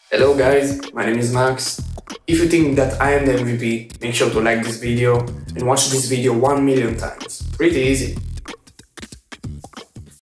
Hello guys, my name is Max. If you think that I am the MVP, make sure to like this video and watch this video 1 million times. Pretty easy.